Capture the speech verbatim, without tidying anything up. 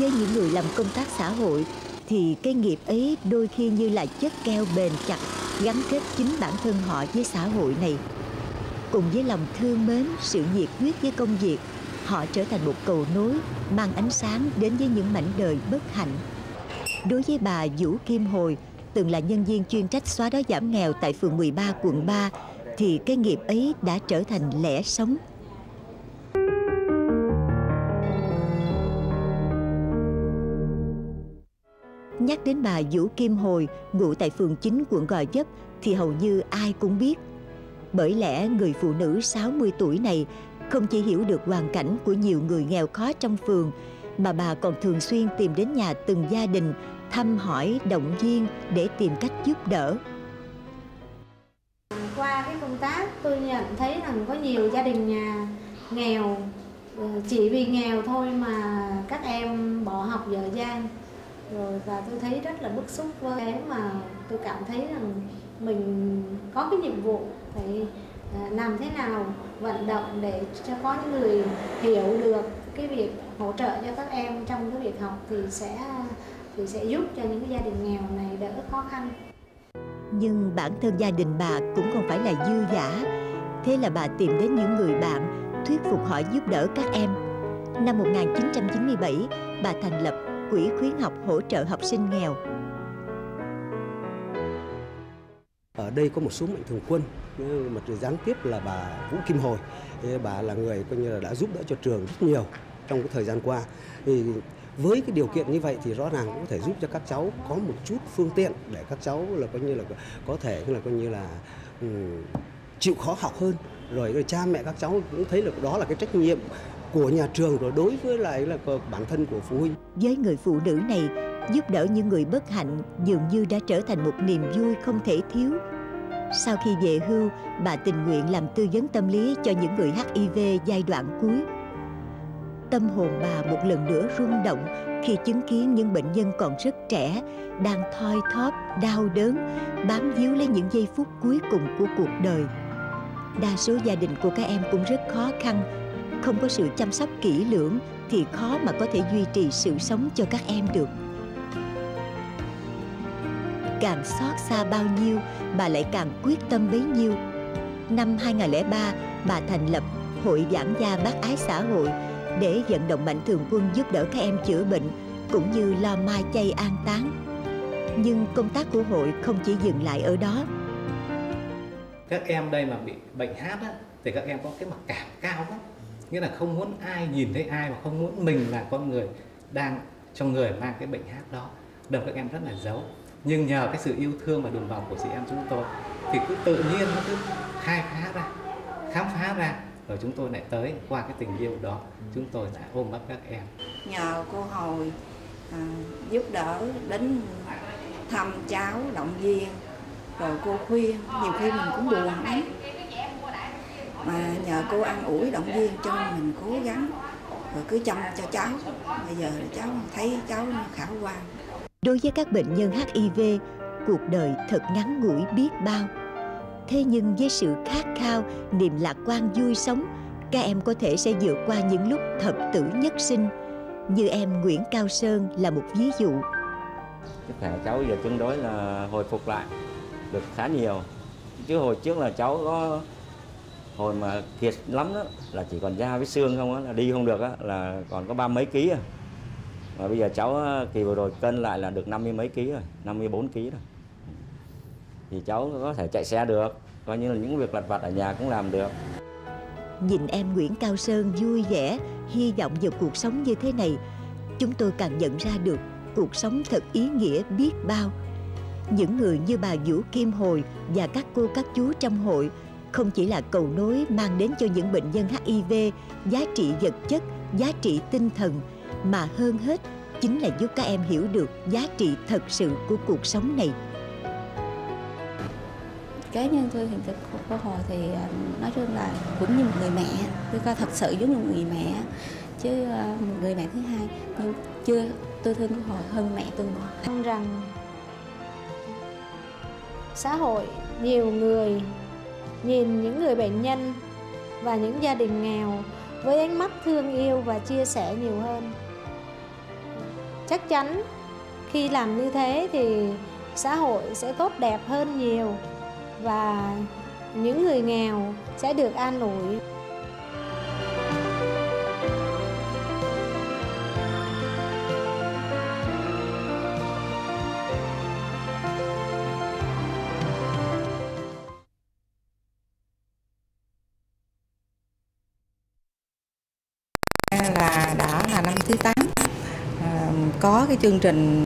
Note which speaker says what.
Speaker 1: Với những người làm công tác xã hội thì cái nghiệp ấy đôi khi như là chất keo bền chặt, gắn kết chính bản thân họ với xã hội này. Cùng với lòng thương mến, sự nhiệt huyết với công việc, họ trở thành một cầu nối mang ánh sáng đến với những mảnh đời bất hạnh. Đối với bà Vũ Kim Hồi, từng là nhân viên chuyên trách xóa đói giảm nghèo tại phường mười ba, quận ba, thì cái nghiệp ấy đã trở thành lẽ sống. Nhắc đến bà Vũ Kim Hồi, ngụ tại phường chín, quận Gò Vấp, thì hầu như ai cũng biết. Bởi lẽ người phụ nữ sáu mươi tuổi này không chỉ hiểu được hoàn cảnh của nhiều người nghèo khó trong phường, mà bà còn thường xuyên tìm đến nhà từng gia đình, thăm hỏi, động viên để tìm cách giúp đỡ.
Speaker 2: Qua cái công tác tôi nhận thấy rằng có nhiều gia đình nhà nghèo, chỉ vì nghèo thôi mà các em bỏ học dở dang. Rồi và tôi thấy rất là bức xúc với thế, mà tôi cảm thấy rằng mình có cái nhiệm vụ phải làm thế nào vận động để cho có những người hiểu được cái việc hỗ trợ cho các em trong cái việc học thì sẽ thì sẽ giúp cho những cái gia đình nghèo này đỡ khó khăn. Nhưng
Speaker 1: bản thân gia đình bà cũng không phải là dư dả. Thế là bà tìm đến những người bạn, thuyết phục họ giúp đỡ các em. Năm một nghìn chín trăm chín mươi bảy, bà thành lập Quỹ khuyến học hỗ trợ học sinh nghèo.
Speaker 3: Ở đây có một số mạnh thường quân, một gián tiếp là bà Vũ Kim Hồi. Bà là người coi như là đã giúp đỡ cho trường rất nhiều trong cái thời gian qua. Thì với cái điều kiện như vậy thì rõ ràng cũng có thể giúp cho các cháu có một chút phương tiện để các cháu là coi như là có thể là coi như là um, chịu khó học hơn. Rồi, rồi cha mẹ các cháu cũng thấy là đó là cái trách nhiệm của nhà trường rồi đối với lại là bản thân của phụ huynh.
Speaker 1: Với người phụ nữ này, giúp đỡ những người bất hạnh dường như đã trở thành một niềm vui không thể thiếu. Sau khi về hưu, bà tình nguyện làm tư vấn tâm lý cho những người hát i vê giai đoạn cuối. Tâm hồn bà một lần nữa rung động khi chứng kiến những bệnh nhân còn rất trẻ, đang thoi thóp, đau đớn, bám víu lấy những giây phút cuối cùng của cuộc đời. Đa số gia đình của các em cũng rất khó khăn, không có sự chăm sóc kỹ lưỡng thì khó mà có thể duy trì sự sống cho các em được. Càng xót xa bao nhiêu, bà lại càng quyết tâm bấy nhiêu. Năm hai nghìn không trăm lẻ ba, bà thành lập Hội Giảng gia Bác ái xã hội để vận động mạnh thường quân giúp đỡ các em chữa bệnh cũng như lo mai chay an táng. Nhưng công tác của hội không chỉ dừng lại ở đó.
Speaker 4: Các em đây mà bị bệnh hát á, thì các em có cái mặc cảm cao lắm. Nghĩa là không muốn ai nhìn thấy ai, và không muốn mình là con người đang trong người mang cái bệnh hát đó. Đầu các em rất là giấu. Nhưng nhờ cái sự yêu thương và đùm bọc của chị em chúng tôi thì cứ tự nhiên nó cứ khai phá ra, khám phá ra. Rồi chúng tôi lại tới qua cái tình yêu đó, chúng tôi đã ôm ấp các em.
Speaker 5: Nhờ cô Hồi à, giúp đỡ đến thăm cháu, động viên, rồi cô khuyên, nhiều khi mình cũng buồn lắm. Mà nhờ cô an ủi, động viên cho mình cố gắng, rồi cứ chăm cho cháu. Bây giờ cháu thấy cháu khả quan.
Speaker 1: Đối với các bệnh nhân hát i vê, cuộc đời thật ngắn ngủi biết bao. Thế nhưng với sự khát khao, niềm lạc quan vui sống, các em có thể sẽ vượt qua những lúc thập tử nhất sinh. Như em Nguyễn Cao Sơn là một ví dụ.
Speaker 6: Sức khỏe cháu giờ tương đối là hồi phục lại được khá nhiều. Chứ hồi trước là cháu có hồi mà kiệt lắm đó, là chỉ còn da với xương không á, là đi không được á, là còn có ba mấy ký à. Mà bây giờ cháu kỳ vừa rồi cân lại là được năm mươi mấy ký rồi, năm mươi bốn ký rồi. Thì cháu có thể chạy xe được, coi như là những việc lặt vặt ở nhà cũng làm được.
Speaker 1: Nhìn em Nguyễn Cao Sơn vui vẻ, hy vọng vào cuộc sống như thế này, chúng tôi càng nhận ra được cuộc sống thật ý nghĩa biết bao. Những người như bà Vũ Kim Hồi và các cô các chú trong hội không chỉ là cầu nối mang đến cho những bệnh nhân hát i vê giá trị vật chất, giá trị tinh thần, mà hơn hết chính là giúp các em hiểu được giá trị thật sự của cuộc sống này.
Speaker 7: Cá nhân tôi thì cô Hồi thì nói chung là cũng như một người mẹ, tôi coi thật sự giống như một người mẹ, chứ một người mẹ thứ hai, nhưng chưa tôi thương cô Hồi hơn mẹ tôi.
Speaker 2: Mong rằng xã hội nhiều người nhìn những người bệnh nhân và những gia đình nghèo với ánh mắt thương yêu và chia sẻ nhiều hơn. chắc chắn khi làm như thế thì xã hội sẽ tốt đẹp hơn nhiều và những người nghèo sẽ được an ủi.
Speaker 8: Là đã là năm thứ tám, à, có cái chương trình